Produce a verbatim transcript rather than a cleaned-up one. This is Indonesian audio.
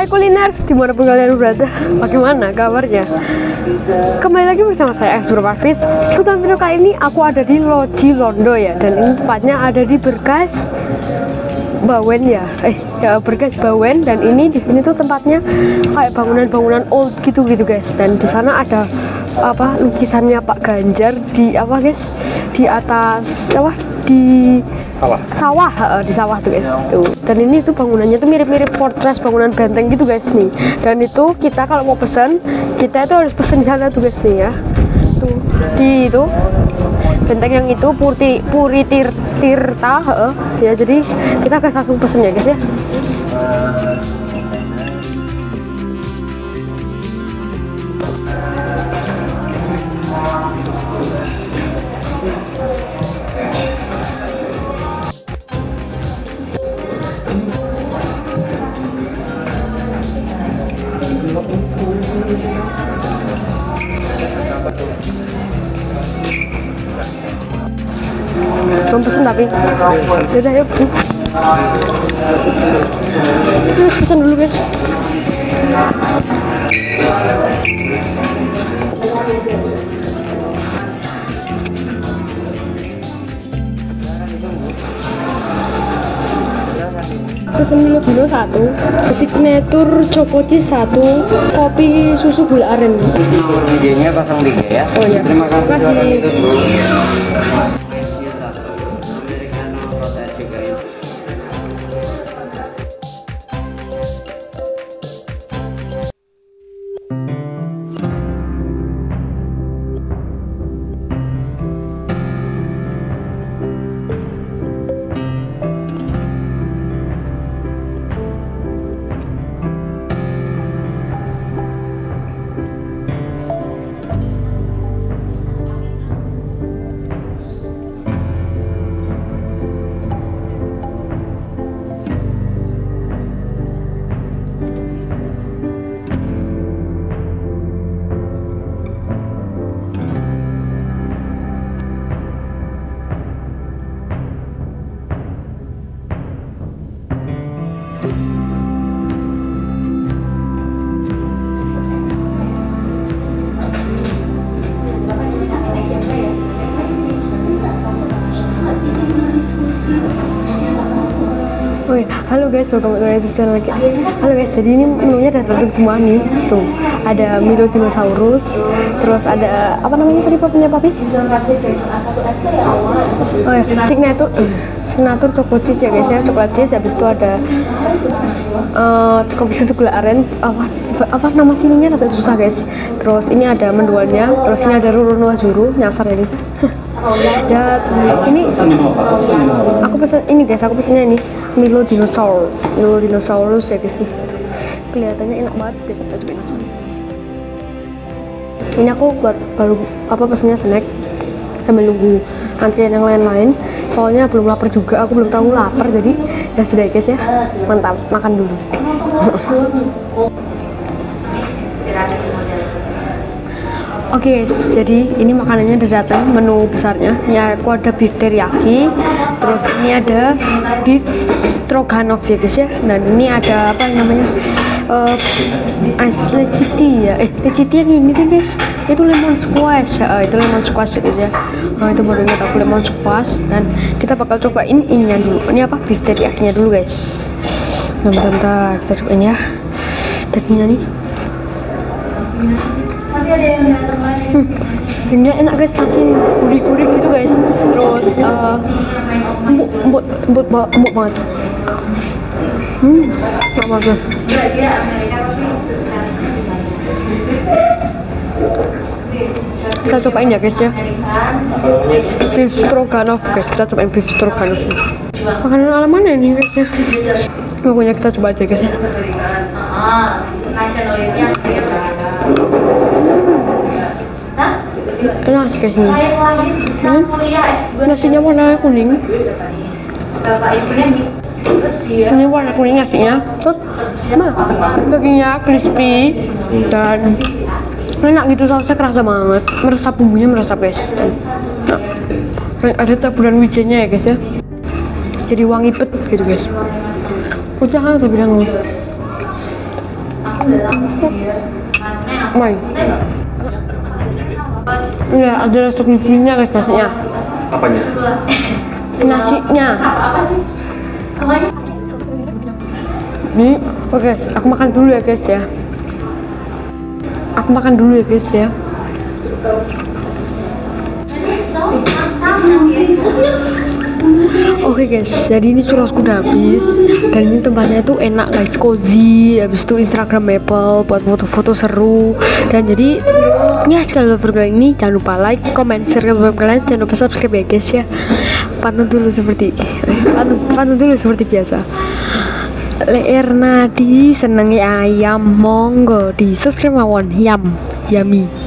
Hai kuliners, dimanapun kalian berada, bagaimana kabarnya? Kembali lagi bersama saya Explore Parvis. Sultan video kali ini aku ada di Loji Londo ya, dan ini tempatnya ada di Bergas Bawen ya, eh ya Bergas Bawen, dan ini di sini tuh tempatnya kayak bangunan-bangunan old gitu-gitu guys. Dan di sana ada apa lukisannya Pak Ganjar di apa guys? Di atas apa? Di sawah sawah uh, di sawah tuh guys tuh. Dan ini tuh bangunannya tuh mirip-mirip fortress bangunan benteng gitu guys nih. Dan itu kita kalau mau pesen kita itu harus pesen di sana tuh guys nih ya, tuh di itu benteng yang itu Puri Puri Tir, Tirta uh, ya. Jadi kita harus langsung pesen ya guys ya. Belum pesen tapi yaudah yuk, terus pesen dulu guys. Pesen Milo Dino satu, signature choco cheese satu, kopi susu gula aren. Videonya nol tiga ya. Oh ya, Terima kasih. Oh ya, halo guys, welcome to my YouTube channel lagi. Halo guys, jadi ini menunya udah terbentuk semua nih. Tuh, ada Milo Dinosaurus, terus ada apa namanya tadi punya papi? Oh ya, signature, signature choco cheese ya guys ya, coklat cheese. Habis itu ada uh, kopi susu gula aren. Apa apa nama sininya agak susah guys. Terus ini ada menduannya, terus ini ada Roro Noazuru, nyasar ya guys. Dan ini aku pesen ini guys, aku pesennya ini Milo Dinosaur, Milo Dinosaurus ya guys nih. Kelihatannya enak banget, kita cobain. Ini aku buat baru apa pesennya snack sambil nunggu antrian yang lain-lain. Soalnya belum lapar juga, aku belum tahu lapar, jadi ya sudah guys ya, mantap, makan dulu. Oke okay guys, jadi ini makanannya udah datang, menu besarnya. Ini aku ada beef teriyaki, terus ini ada beef stroganoff ya guys ya. Dan ini ada apa namanya uh, ice leciti ya, eh leciti yang ini tuh guys, itu lemon squash ya, uh, itu lemon squash ya guys ya. Nah itu baru ingat aku lemon squash. Dan kita bakal cobain ininya dulu. Ini apa, beef teriyakinya dulu guys. Bentar-bentar kita cobain ya dagingnya nih. Hmm, dagingnya enak guys, asin, gurih-gurih gitu guys. Terus uh, empuk, empuk, empuk, empuk banget. Hmm, enak banget. Kita cobain ya guys ya, beef stroganoff guys. Kita cobain beef stroganoff. Makanan ala mana ini guys ya? Pokoknya kita coba aja guys ya. Enak sih guys ini. Hmm? Nasinya warna kuning. Ini warna kuning nasinya. Terus nah, dagingnya crispy dan enak gitu, sausnya kerasa banget, meresap, bumbunya meresap guys. Nah, ada taburan wijennya ya guys ya, jadi wangi pet gitu guys. Udah kan saya bilang. Main. Ya, ada rasa gizinya guys nasinya. Apanya? Nasinya. Hmm, oke, aku makan dulu ya guys ya. Aku makan dulu ya guys ya. Oke guys, jadi ini churrasku udah habis dan ini tempatnya itu enak guys, cozy, habis itu instagramable buat foto-foto seru. Dan jadi ya sekali video kali ini jangan lupa like, comment, share ke teman kalian, jangan lupa subscribe ya guys ya. Pantun dulu seperti eh, pantun, pantun dulu seperti biasa. Leer nadi senengi ayam, monggo di subscribe mawon, yam yummy.